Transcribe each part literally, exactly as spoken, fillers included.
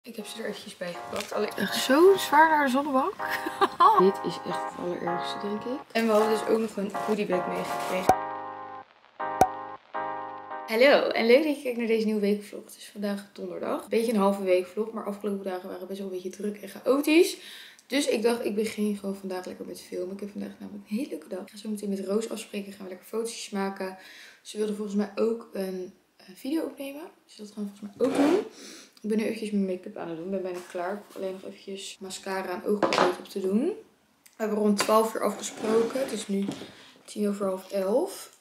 Ik heb ze er eventjes bij gepakt. Alleen echt zo zwaar naar de zonnebank. Dit is echt het allerergste, denk ik. En we hadden dus ook nog een goodiebag meegekregen. Hallo en leuk dat je kijkt naar deze nieuwe weekvlog. Het is vandaag donderdag. Een beetje een halve weekvlog, maar afgelopen dagen waren best wel een beetje druk en chaotisch. Dus ik dacht, ik begin gewoon vandaag lekker met filmen. Ik heb vandaag namelijk een hele leuke dag. Ik ga zo meteen met Roos afspreken. Gaan we lekker foto's maken. Ze wilde volgens mij ook een video opnemen. Dus dat gaan we volgens mij ook doen. Ik ben nu eventjes mijn make-up aan het doen. Ik ben bijna klaar. Ik hoef alleen nog eventjes mascara en oogpotlood op te doen. We hebben rond twaalf uur afgesproken. Het is nu tien over half elf.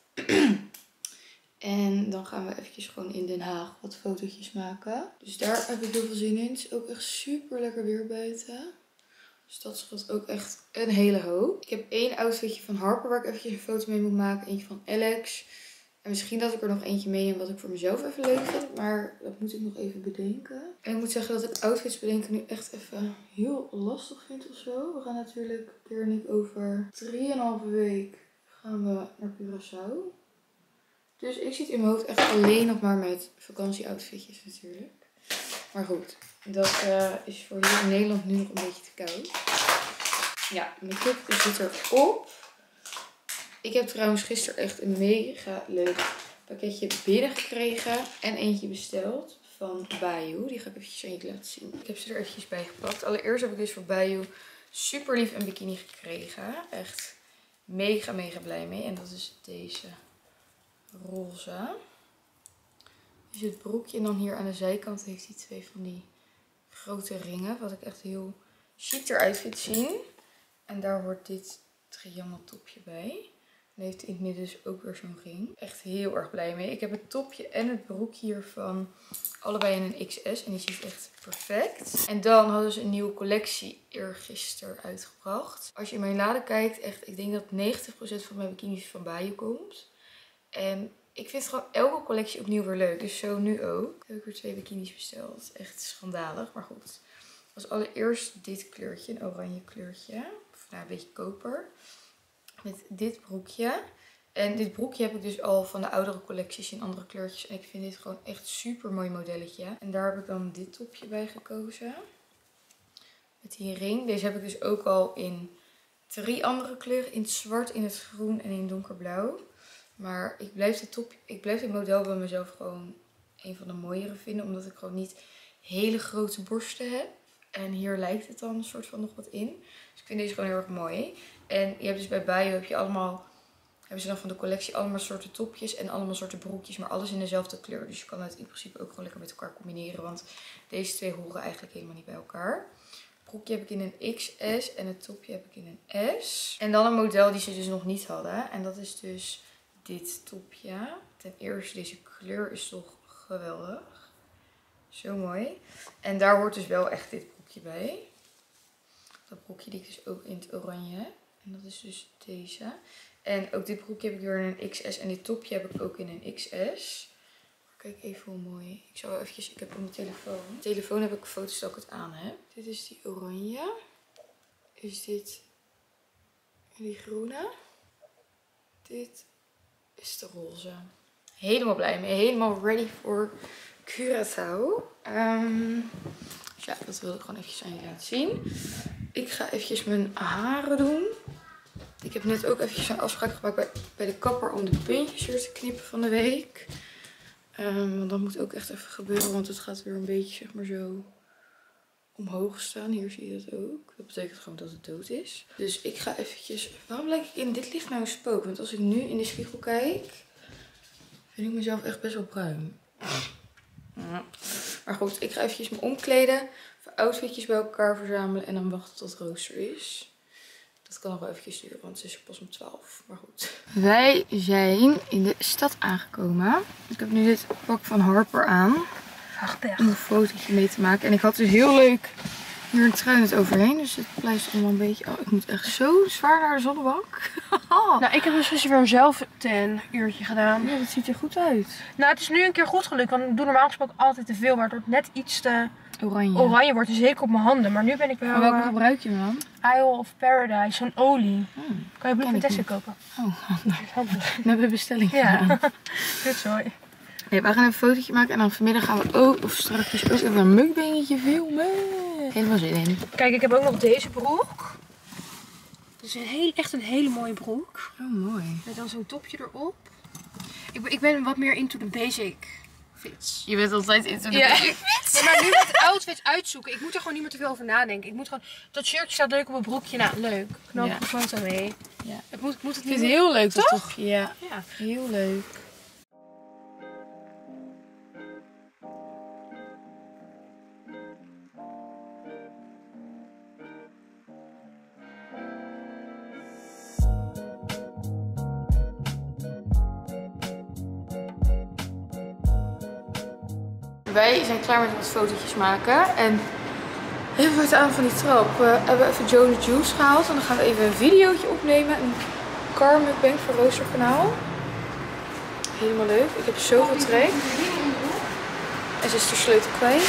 En dan gaan we eventjes gewoon in Den Haag wat fotootjes maken. Dus daar heb ik heel veel zin in. Het is ook echt super lekker weer buiten. Dus dat scheelt ook echt een hele hoop. Ik heb één outfitje van Harper waar ik eventjes een foto mee moet maken. Eentje van Alex. En misschien dat ik er nog eentje mee neem wat ik voor mezelf even leuk vind. Maar dat moet ik nog even bedenken. En ik moet zeggen dat ik outfits bedenken nu echt even heel lastig vind of zo. We gaan natuurlijk, Peer en ik, over drieënhalve week gaan we naar Curaçao. Dus ik zit in mijn hoofd echt alleen nog maar met vakantieoutfitjes natuurlijk. Maar goed, dat uh, is voor hier in Nederland nu nog een beetje te koud. Ja, make-up zit erop. Ik heb trouwens gisteren echt een mega leuk pakketje binnengekregen en eentje besteld van Bayou. Die ga ik eventjes aan je laten zien. Ik heb ze er eventjes bij gepakt. Allereerst heb ik dus voor Bayou super lief een bikini gekregen. Echt mega mega blij mee. En dat is deze roze. Dus het broekje en dan hier aan de zijkant heeft hij twee van die grote ringen. Wat ik echt heel chic eruit vind zien. En daar hoort dit triangeltopje bij. En heeft in het midden dus ook weer zo'n ring. Echt heel erg blij mee. Ik heb het topje en het broekje hiervan allebei in een X S. En die zit echt perfect. En dan hadden ze een nieuwe collectie eergisteren uitgebracht. Als je in mijn lade kijkt, echt, ik denk dat negentig procent van mijn bikinis van Bayou komt. En ik vind gewoon elke collectie opnieuw weer leuk. Dus zo nu ook. Heb ik weer twee bikinis besteld. Echt schandalig, maar goed. Als allereerst dit kleurtje, een oranje kleurtje. Of nou, een beetje koper. Met dit broekje. En dit broekje heb ik dus al van de oudere collecties in andere kleurtjes. En ik vind dit gewoon echt super mooi modelletje. En daar heb ik dan dit topje bij gekozen. Met die ring. Deze heb ik dus ook al in drie andere kleuren. In het zwart, in het groen en in donkerblauw. Maar ik blijf dit top, ik blijf dit model bij mezelf gewoon een van de mooiere vinden. Omdat ik gewoon niet hele grote borsten heb. En hier lijkt het dan een soort van nog wat in. Dus ik vind deze gewoon heel erg mooi. En je hebt dus bij Bayou heb je allemaal, hebben ze dan van de collectie allemaal soorten topjes en allemaal soorten broekjes. Maar alles in dezelfde kleur. Dus je kan het in principe ook gewoon lekker met elkaar combineren. Want deze twee horen eigenlijk helemaal niet bij elkaar. Het broekje heb ik in een X S en het topje heb ik in een S. En dan een model die ze dus nog niet hadden. En dat is dus dit topje. Ten eerste, deze kleur is toch geweldig. Zo mooi. En daar hoort dus wel echt dit broekje bij. Dat broekje die ik dus ook in het oranje heb. En dat is dus deze. En ook dit broekje heb ik weer in een X S. En dit topje heb ik ook in een X S. Kijk even hoe mooi. Ik zal eventjes, ik heb op mijn telefoon. Op mijn telefoon heb ik foto's dat ik het aan heb. Dit is die oranje. Is dit die groene. Dit is de roze. Helemaal blij mee. Helemaal ready voor Curaçao. Um, dus ja, dat wilde ik gewoon eventjes aan je laten zien. Ik ga eventjes mijn haren doen. Ik heb net ook eventjes een afspraak gemaakt bij, bij de kapper om de puntjes weer te knippen van de week. Um, want dat moet ook echt even gebeuren, want het gaat weer een beetje zeg maar zo omhoog staan. Hier zie je dat ook. Dat betekent gewoon dat het dood is. Dus ik ga eventjes... Waarom lijk ik in dit licht nou een spook? Want als ik nu in de spiegel kijk, vind ik mezelf echt best wel bruin. Maar goed, ik ga eventjes me omkleden. Even outfitjes bij elkaar verzamelen. En dan wachten tot Roos er is. Dat kan nog wel eventjes duren, want ze is er pas om twaalf. Maar goed. Wij zijn in de stad aangekomen. Ik heb nu dit pak van Harper aan. Om een fotootje mee te maken. En ik had dus heel leuk hier een trui net overheen. Dus het blijft allemaal een beetje... Oh, ik moet echt zo zwaar naar de zonnebank. Nou, ik heb dus gisteren weer zelf een uurtje gedaan. Ja, dat ziet er goed uit. Nou, het is nu een keer goed gelukt. Want ik doe normaal gesproken altijd te veel. Maar het wordt net iets te oranje. oranje wordt. Zeker op mijn handen. Maar nu ben ik wel... Maar welke uh, gebruik je dan? Isle of Paradise. Zo'n olie. Hmm, kan je bloed met Tesco kopen. Oh, nou. We hebben bestelling ja. gedaan. Goed zo. Nee, we gaan even een fotootje maken en dan vanmiddag gaan we ook, of straks ook even een mukbangetje filmen. Helemaal zin in. Kijk, ik heb ook nog deze broek. Het is een heel, echt een hele mooie broek. Oh, mooi. Met dan zo'n topje erop. Ik ben, ik ben wat meer into the basic fits. Je bent altijd into the Ja. basic fits. Ja, maar nu met de outfits uitzoeken. Ik moet er gewoon niet meer te veel over nadenken. Ik moet gewoon, dat shirtje staat leuk op mijn broekje. Nou, leuk. Knap Ja. ik een foto mee. Ja. Ik moet, ik moet het Ik niet vind het heel leuk, dat Toch? toch? Ja, Ja. heel leuk. Wij zijn klaar met wat fotootjes maken en even voor het aan van die trap uh, hebben we even Joe the Juice gehaald. En dan gaan we even een videootje opnemen, een car mukbang voor Roosterkanaal. Helemaal leuk. Ik heb zoveel trek. En ze is de sleutel kwijt.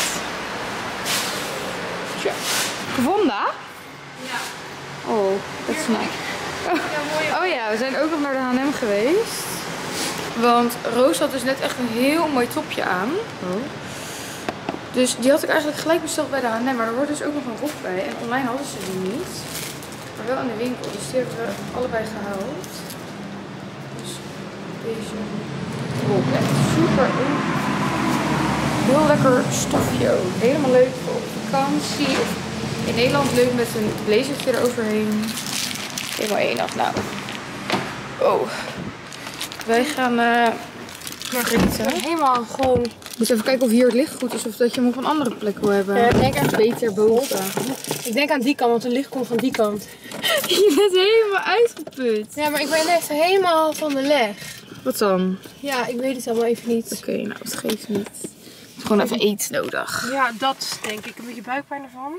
Tja. Gevonden? Ja. Oh, dat is nice. Oh ja, we zijn ook nog naar de H en M geweest. Want Roos had dus net echt een heel mooi topje aan. Oh. Dus die had ik eigenlijk gelijk besteld bij de H en M. Maar er wordt dus ook nog een rok bij. En online hadden ze die niet. Maar wel in de winkel. Dus die hebben we allebei gehaald. Dus deze rok. Echt super. Heel lekker stofje ook. Helemaal leuk voor op vakantie. Of in Nederland leuk met een blazertje eroverheen. Helemaal enig. Nou. Oh. Wij gaan uh, eten. Helemaal gewoon. Ik moet even kijken of hier het licht goed is of dat je hem op een andere plek wil hebben. Ja, ik denk echt beter boven. Ik denk aan die kant, want het licht komt van die kant. Je bent helemaal uitgeput. Ja, maar ik ben echt helemaal van de leg. Wat dan? Ja, ik weet het allemaal even niet. Oké, okay, nou het geeft niet. Het is gewoon even eten nodig. Ja, dat denk ik. Een beetje buikpijn ervan.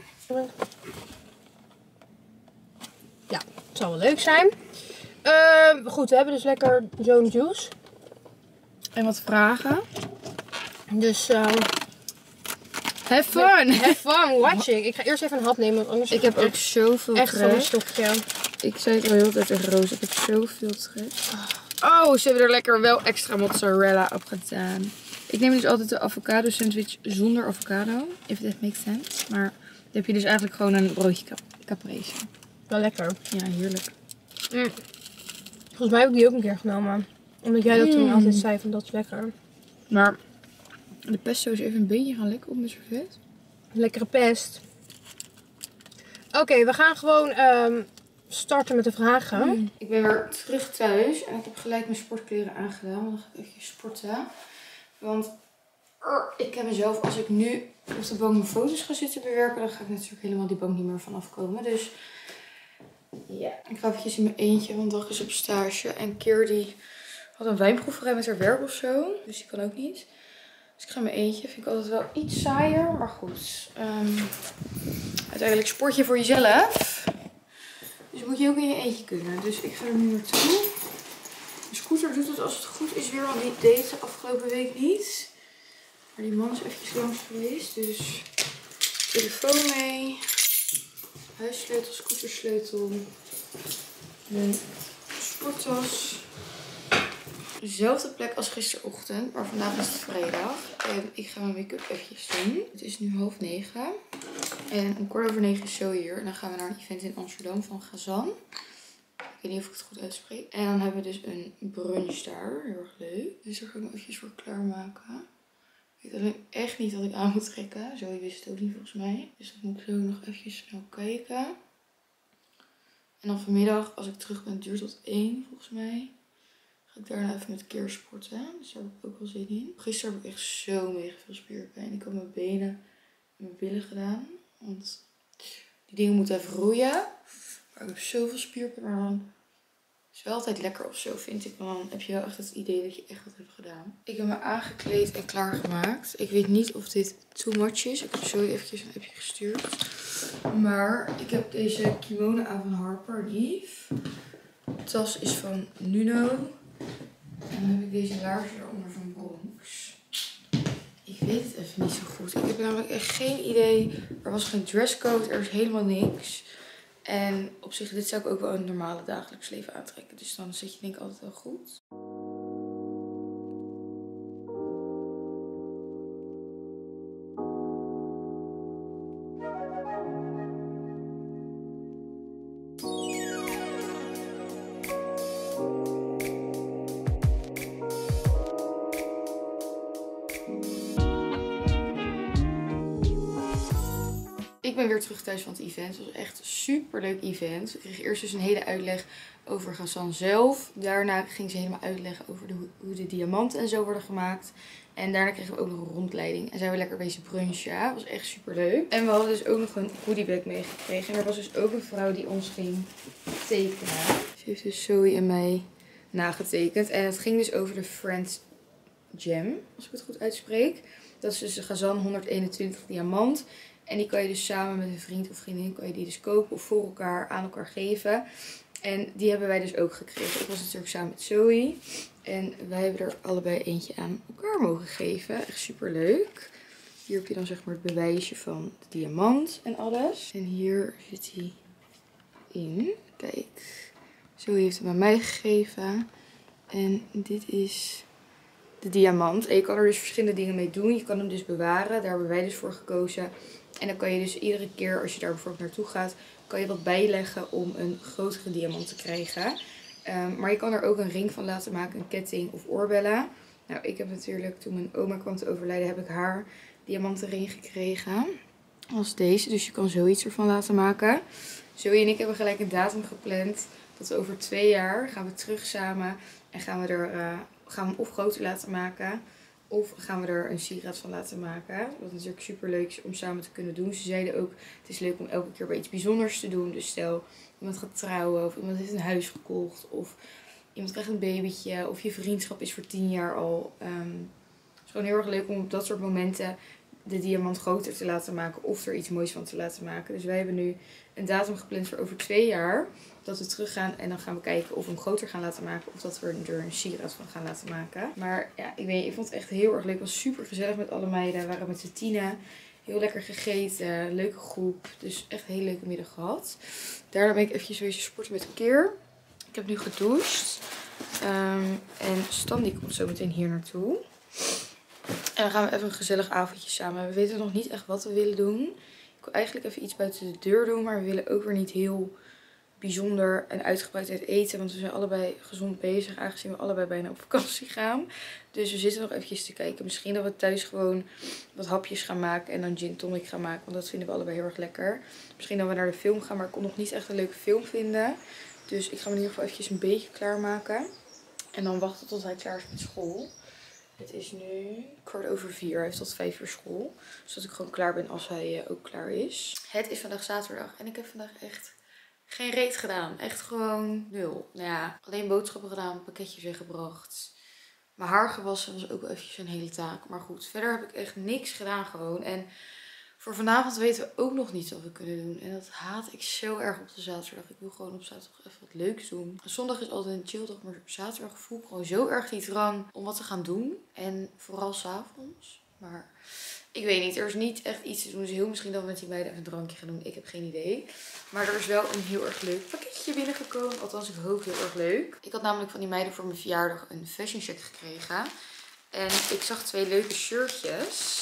Ja, het zal wel leuk zijn. Uh, goed, we hebben dus lekker Joe the Juice. En wat vragen. Dus, uh, have fun! Have fun watching. Ik ga eerst even een hap nemen, want anders ik heb ook zoveel echt trek. van mijn stokje. Ik zei het al heel tijd tegen Roos, ik heb zoveel trek. Oh, ze hebben er lekker wel extra mozzarella op gedaan. Ik neem dus altijd de avocado sandwich zonder avocado. If that makes sense. Maar dan heb je dus eigenlijk gewoon een broodje cap caprese. Wel lekker. Ja, heerlijk. Mm. Volgens mij heb ik die ook een keer genomen. Omdat jij dat mm. toen altijd zei van dat is lekker. Maar de pesto is even een beetje gaan lekken op mijn servet. Lekkere pest. Oké, okay, we gaan gewoon um, starten met de vragen. Mm. Ik ben weer terug thuis en ik heb gelijk mijn sportkleren aangedaan. Want dan ga ik even sporten. Want uh, ik heb mezelf, als ik nu op de bank mijn foto's ga zitten bewerken, dan ga ik natuurlijk helemaal die bank niet meer vanaf komen. Dus ja, ik ga eventjes in mijn eentje, want dag is op stage. En Keer die had een wijnproeverij met haar werk of zo. Dus die kan ook niet. Dus ik ga in mijn eentje. Vind ik altijd wel iets saaier. Maar goed. Um, uiteindelijk sport je voor jezelf. Dus moet je ook in je eentje kunnen. Dus ik ga er nu naartoe. De scooter doet het als het goed is weer. Want die deed het afgelopen week niet. Maar die man is eventjes langs geweest. Dus telefoon mee. Huissleutel, scootersleutel. Mijn sporttas. Dezelfde plek als gisterochtend, maar vandaag is het vrijdag. En ik ga mijn make-up eventjes doen. Het is nu half negen. En om kwart over negen is zo hier. En dan gaan we naar een event in Amsterdam van Gazan. Ik weet niet of ik het goed uitspreek. En dan hebben we dus een brunch daar. Heel erg leuk. Dus daar ga ik me eventjes voor klaarmaken. Ik weet alleen echt niet wat ik aan moet trekken. Zoe wist het ook niet volgens mij. Dus dat moet ik zo nog eventjes snel kijken. En dan vanmiddag, als ik terug ben, duurt tot één volgens mij. Ga ik daarna even met Keer sporten. Dus daar heb ik ook wel zin in. Gisteren heb ik echt zo mega veel spierpijn. Ik heb mijn benen en mijn billen gedaan. Want die dingen moeten even roeien. Maar ik heb zoveel spierpijn. Maar dan is het wel altijd lekker of zo, vind ik. Want dan heb je wel echt het idee dat je echt wat hebt gedaan. Ik heb me aangekleed en klaargemaakt. Ik weet niet of dit too much is. Ik heb zo eventjes een appje gestuurd. Maar ik heb deze kimono aan van Harper Lief. De tas is van Nuno. En dan heb ik deze laarzen eronder van Bronx. Ik weet het even niet zo goed. Ik heb namelijk echt geen idee. Er was geen dresscode. Er is helemaal niks. En op zich, dit zou ik ook wel in het normale dagelijks leven aantrekken. Dus dan zit je denk ik altijd wel goed. Ik ben weer terug thuis van het event. Het was echt een super leuk event. Ik kreeg eerst dus een hele uitleg over Ghassan zelf. Daarna ging ze helemaal uitleggen over de, hoe de diamanten en zo worden gemaakt. En daarna kregen we ook nog een rondleiding. En zijn we lekker bezig brunchen. Dat was echt super leuk. En we hadden dus ook nog een goodiebag meegekregen. En er was dus ook een vrouw die ons ging tekenen. Ze heeft dus Zoe en mij nagetekend. En het ging dus over de Friends Gem, als ik het goed uitspreek. Dat is dus de Ghassan honderdeenentwintig diamant. En die kan je dus samen met een vriend of vriendin kan je die dus kopen of voor elkaar aan elkaar geven. En die hebben wij dus ook gekregen. Ik was natuurlijk samen met Zoe. En wij hebben er allebei eentje aan elkaar mogen geven. Echt super leuk. Hier heb je dan zeg maar het bewijsje van de diamant en alles. En hier zit hij in. Kijk. Zoe heeft hem aan mij gegeven. En dit is de diamant. En je kan er dus verschillende dingen mee doen. Je kan hem dus bewaren. Daar hebben wij dus voor gekozen. En dan kan je dus iedere keer als je daar bijvoorbeeld naartoe gaat, kan je wat bijleggen om een grotere diamant te krijgen. Um, maar je kan er ook een ring van laten maken, een ketting of oorbellen. Nou, ik heb natuurlijk, toen mijn oma kwam te overlijden, heb ik haar diamantenring gekregen. Als deze, dus je kan zoiets ervan laten maken. Zoe en ik hebben gelijk een datum gepland. Dat we over twee jaar gaan we terug samen en gaan we, er, uh, gaan we hem of groter laten maken. Of gaan we er een sieraad van laten maken. Wat natuurlijk super leuk is om samen te kunnen doen. Ze zeiden ook, het is leuk om elke keer bij iets bijzonders te doen. Dus stel, iemand gaat trouwen of iemand heeft een huis gekocht. Of iemand krijgt een babytje. Of je vriendschap is voor tien jaar al. Um, het is gewoon heel erg leuk om op dat soort momenten de diamant groter te laten maken. Of er iets moois van te laten maken. Dus wij hebben nu een datum gepland voor over twee jaar. Dat we terug gaan en dan gaan we kijken of we hem groter gaan laten maken. Of dat we er een sieraad van gaan laten maken. Maar ja, ik weet niet, ik vond het echt heel erg leuk. Het was super gezellig met alle meiden. We waren met z'n tienen. Heel lekker gegeten. Leuke groep. Dus echt een hele leuke middag gehad. Daarna ben ik eventjes wezen sporten met Keer. Ik heb nu gedoucht. Um, en Stan die komt zo meteen hier naartoe. En dan gaan we even een gezellig avondje samen. We weten nog niet echt wat we willen doen. Ik wil eigenlijk even iets buiten de deur doen. Maar we willen ook weer niet heel bijzonder en uitgebreid uit eten. Want we zijn allebei gezond bezig. Aangezien we allebei bijna op vakantie gaan. Dus we zitten nog eventjes te kijken. Misschien dat we thuis gewoon wat hapjes gaan maken. En dan gin tonic gaan maken. Want dat vinden we allebei heel erg lekker. Misschien dat we naar de film gaan. Maar ik kon nog niet echt een leuke film vinden. Dus ik ga hem in ieder geval eventjes een beetje klaarmaken. En dan wachten tot hij klaar is met school. Het is nu kwart over vier. Hij heeft tot vijf uur school. Zodat ik gewoon klaar ben als hij uh, ook klaar is. Het is vandaag zaterdag. En ik heb vandaag echt geen reet gedaan. Echt gewoon nul. Nou ja, alleen boodschappen gedaan. Pakketjes weggebracht. Mijn haar gewassen was ook wel eventjes een hele taak. Maar goed, verder heb ik echt niks gedaan gewoon. En voor vanavond weten we ook nog niet wat we kunnen doen. En dat haat ik zo erg op de zaterdag. Ik wil gewoon op zaterdag even wat leuks doen. Zondag is altijd een chill dag, maar op zaterdag voel ik gewoon zo erg die drang om wat te gaan doen. En vooral 's avonds. Maar ik weet niet, er is niet echt iets te doen. Dus heel misschien dat we met die meiden even een drankje gaan doen. Ik heb geen idee. Maar er is wel een heel erg leuk pakketje binnengekomen. Althans, ik hoop heel erg leuk. Ik had namelijk van die meiden voor mijn verjaardag een fashion check gekregen. En ik zag twee leuke shirtjes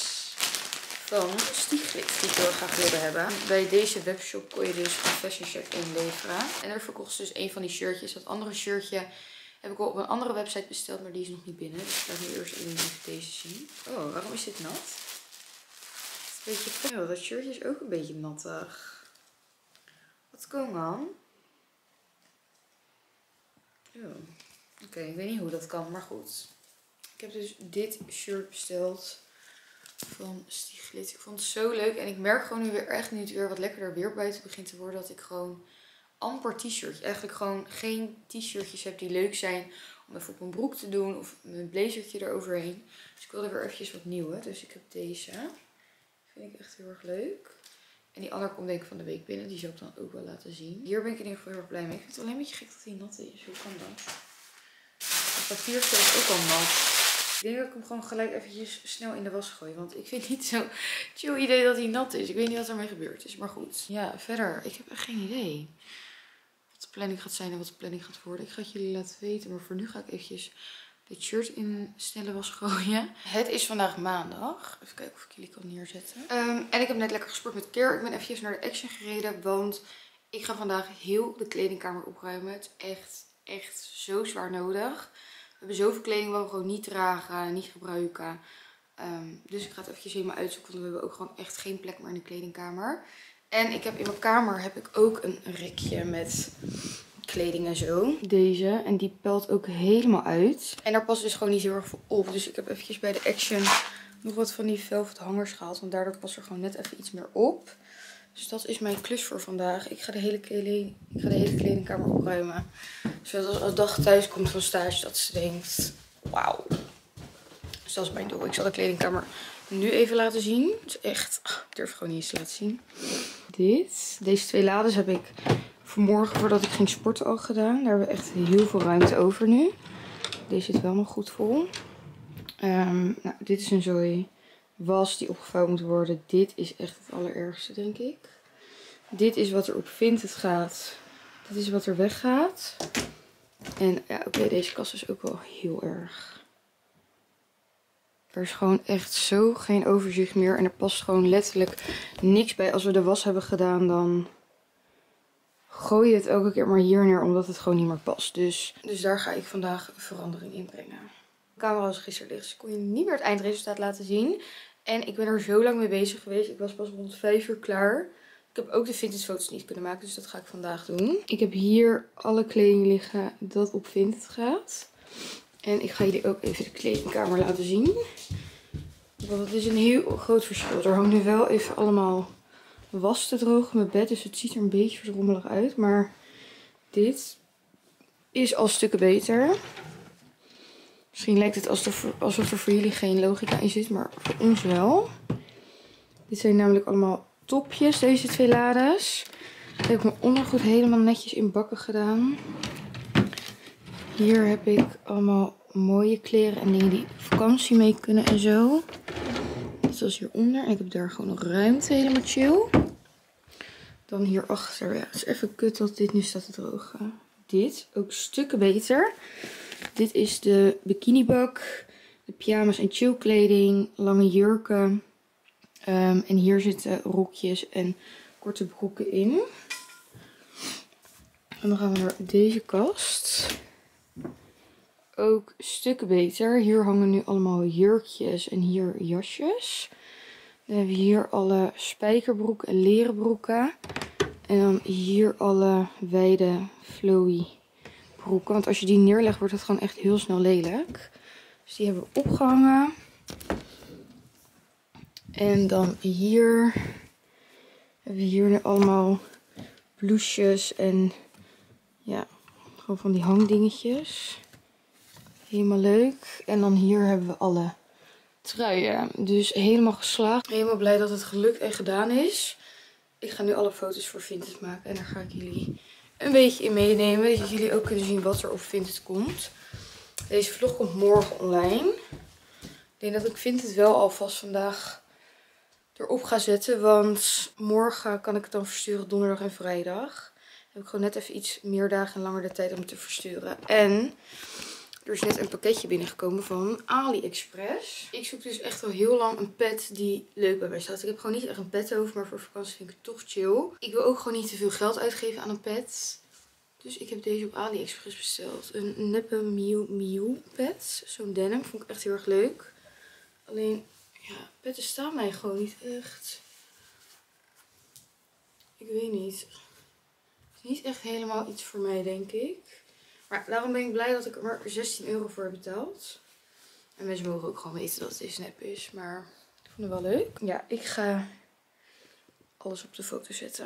van Stieglitz die ik heel graag wilde hebben. Bij deze webshop kon je dus een fashion check inleveren. En daar verkocht ze dus een van die shirtjes. Dat andere shirtje heb ik al op een andere website besteld, maar die is nog niet binnen. Dus ik laat nu eerst even deze zien. Oh, waarom is dit nat? Het is een beetje... Oh, dat shirtje is ook een beetje nattig. What's going on? Oh. Oké, okay, ik weet niet hoe dat kan, maar goed. Ik heb dus dit shirt besteld van Stieglitz. Ik vond het zo leuk. En ik merk gewoon nu weer echt, nu het weer wat lekkerder weer buiten begint te worden, dat ik gewoon amper t-shirtjes, eigenlijk gewoon geen t-shirtjes heb die leuk zijn om even op mijn broek te doen of mijn blazertje eroverheen. Dus ik wilde weer eventjes wat nieuwe. Dus ik heb deze. Vind ik echt heel erg leuk. En die andere komt denk ik van de week binnen. Die zal ik dan ook wel laten zien. Hier ben ik in ieder geval heel erg blij mee. Ik vind het alleen een beetje gek dat hij nat is. Hoe kan dat? Het papier is ook al nat. Ik denk dat ik hem gewoon gelijk eventjes snel in de was gooi. Want ik vind niet zo chill idee dat hij nat is. Ik weet niet wat ermee gebeurd is. Maar goed. Ja, verder. Ik heb echt geen idee wat de planning gaat zijn en wat de planning gaat worden. Ik ga het jullie laten weten. Maar voor nu ga ik eventjes dit shirt in snelle was gooien. Het is vandaag maandag. Even kijken of ik jullie kan neerzetten. Um, en ik heb net lekker gesport met Keer. Ik ben eventjes naar de Action gereden. Want ik ga vandaag heel de kledingkamer opruimen. Het is echt, echt zo zwaar nodig. We hebben zoveel kleding waar we gewoon niet dragen, niet gebruiken. Um, dus ik ga het eventjes helemaal uitzoeken. Want we hebben ook gewoon echt geen plek meer in de kledingkamer. En ik heb in mijn kamer heb ik ook een rekje met kleding en zo. Deze. En die pelt ook helemaal uit. En daar past dus gewoon niet heel erg veel op. Dus ik heb eventjes bij de Action nog wat van die velvet hangers gehaald. Want daardoor past er gewoon net even iets meer op. Dus dat is mijn klus voor vandaag. Ik ga de hele, kleding, ik ga de hele kledingkamer opruimen. Zodat als dag thuis komt van stage dat ze denkt, wauw. Dus dat is mijn doel. Ik zal de kledingkamer nu even laten zien. Het is echt, ik durf gewoon niet eens te laten zien. Dit. Deze twee lades heb ik vanmorgen voordat ik ging sporten al gedaan. Daar hebben we echt heel veel ruimte over nu. Deze zit wel nog goed vol. Um, nou, dit is een zooi was die opgevouwen moet worden. Dit is echt het allerergste, denk ik. Dit is wat er op Vinted gaat. Dit is wat er weggaat. En ja, oké, okay, deze kast is ook wel heel erg. Er is gewoon echt zo geen overzicht meer. En er past gewoon letterlijk niks bij. Als we de was hebben gedaan, dan gooi je het elke keer maar hier neer. Omdat het gewoon niet meer past. Dus, dus daar ga ik vandaag verandering in brengen. De camera was gisteren dicht, dus kon je niet meer het eindresultaat laten zien. En ik ben er zo lang mee bezig geweest. Ik was pas rond vijf uur klaar. Ik heb ook de vintage foto's niet kunnen maken, dus dat ga ik vandaag doen. Ik heb hier alle kleding liggen dat op Vinted gaat. En ik ga jullie ook even de kledingkamer laten zien. Want het is een heel groot verschil. Er hangt nu wel even allemaal was te drogen in mijn bed. Dus het ziet er een beetje verrommelig uit. Maar dit is al stukken beter. Misschien lijkt het alsof er, alsof er voor jullie geen logica in zit. Maar voor ons wel. Dit zijn namelijk allemaal topjes. Deze twee lades. Ik heb mijn ondergoed helemaal netjes in bakken gedaan. Hier heb ik allemaal mooie kleren en dingen die op vakantie mee kunnen en zo. Zoals hieronder. En ik heb daar gewoon nog ruimte, helemaal chill. Dan hierachter. Ja, het is even kut dat dit nu staat te drogen. Dit, ook stukken beter. Dit is de bikinibak. De pyjama's en chillkleding. Lange jurken. Um, en hier zitten rokjes en korte broeken in. En dan gaan we naar deze kast. Ook stukken beter. Hier hangen nu allemaal jurkjes en hier jasjes. Dan hebben we hier alle spijkerbroeken en leren broeken. En dan hier alle wijde flowy broeken. Want als je die neerlegt wordt het gewoon echt heel snel lelijk. Dus die hebben we opgehangen. En dan hier hebben we hier nu allemaal blouses en ja, gewoon van die hangdingetjes. Helemaal leuk. En dan hier hebben we alle truien. Dus helemaal geslaagd. Helemaal blij dat het gelukt en gedaan is. Ik ga nu alle foto's voor Vinted maken. En daar ga ik jullie een beetje in meenemen. Zodat jullie ook kunnen zien wat er op Vinted komt. Deze vlog komt morgen online. Ik denk dat ik Vinted wel alvast vandaag erop ga zetten. Want morgen kan ik het dan versturen donderdag en vrijdag. Dan heb ik gewoon net even iets meer dagen en langer de tijd om het te versturen. En er is net een pakketje binnengekomen van AliExpress. Ik zoek dus echt al heel lang een pet die leuk bij mij staat. Ik heb gewoon niet echt een pet over, maar voor vakantie vind ik het toch chill. Ik wil ook gewoon niet te veel geld uitgeven aan een pet. Dus ik heb deze op AliExpress besteld. Een neppe Miu Miu pet. Zo'n denim. Vond ik echt heel erg leuk. Alleen, ja, petten staan mij gewoon niet echt. Ik weet niet. Het is niet echt helemaal iets voor mij, denk ik. Maar daarom ben ik blij dat ik er maar zestien euro voor heb betaald. En mensen mogen ook gewoon weten dat het snap is. Maar ik vond het wel leuk. Ja, ik ga alles op de foto zetten.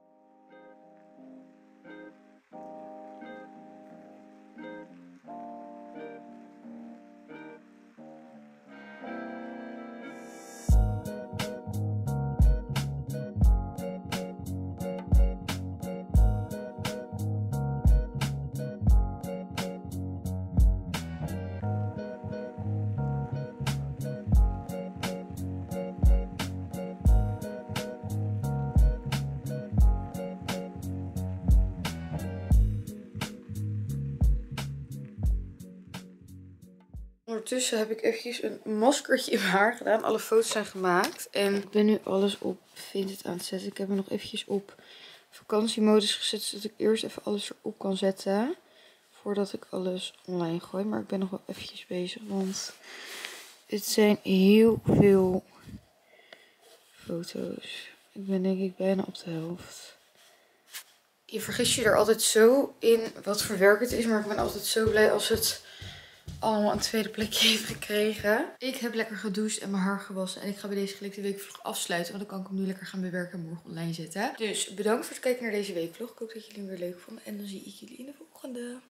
Ondertussen heb ik eventjes een maskertje in mijn haar gedaan. Alle foto's zijn gemaakt. En ik ben nu alles op Vinted aan het zetten. Ik heb me nog eventjes op vakantiemodus gezet. Zodat ik eerst even alles erop kan zetten. Voordat ik alles online gooi. Maar ik ben nog wel eventjes bezig. Want Het zijn heel veel foto's. Ik ben denk ik bijna op de helft. Je vergist je er altijd zo in wat voor werk het is. Maar ik ben altijd zo blij als het allemaal een tweede plekje heeft gekregen. Ik heb lekker gedoucht en mijn haar gewassen. En ik ga bij deze gelikte weekvlog afsluiten. Want dan kan ik hem nu lekker gaan bewerken en morgen online zetten. Dus bedankt voor het kijken naar deze weekvlog. Ik hoop dat jullie hem weer leuk vonden. En dan zie ik jullie in de volgende.